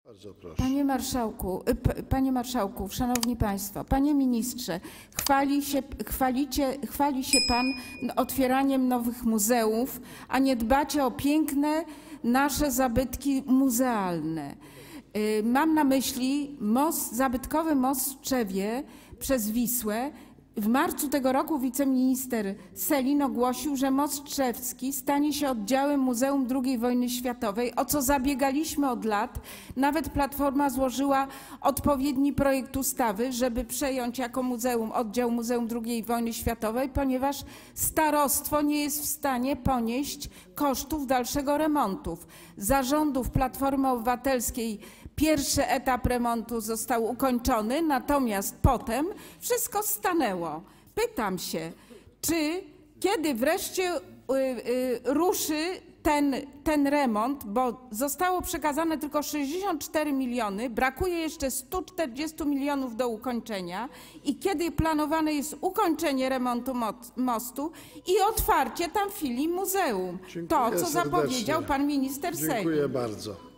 Bardzo proszę. Panie marszałku, szanowni państwo, panie ministrze, chwali się pan otwieraniem nowych muzeów, a nie dbacie o piękne nasze zabytki muzealne. Mam na myśli zabytkowy most w Tczewie przez Wisłę. W marcu tego roku wiceminister Sellin ogłosił, że most tczewski stanie się oddziałem Muzeum II Wojny Światowej, o co zabiegaliśmy od lat. Nawet Platforma złożyła odpowiedni projekt ustawy, żeby przejąć jako muzeum oddział Muzeum II Wojny Światowej, ponieważ starostwo nie jest w stanie ponieść kosztów dalszego remontu. Za rządów Platformy Obywatelskiej pierwszy etap remontu został ukończony, natomiast potem wszystko stanęło. Pytam się, kiedy wreszcie ruszy ten remont, bo zostało przekazane tylko 64 miliony, brakuje jeszcze 140 milionów do ukończenia i kiedy planowane jest ukończenie remontu mostu i otwarcie tam filii muzeum. To, co zapowiedział pan minister Sellin. Dziękuję bardzo.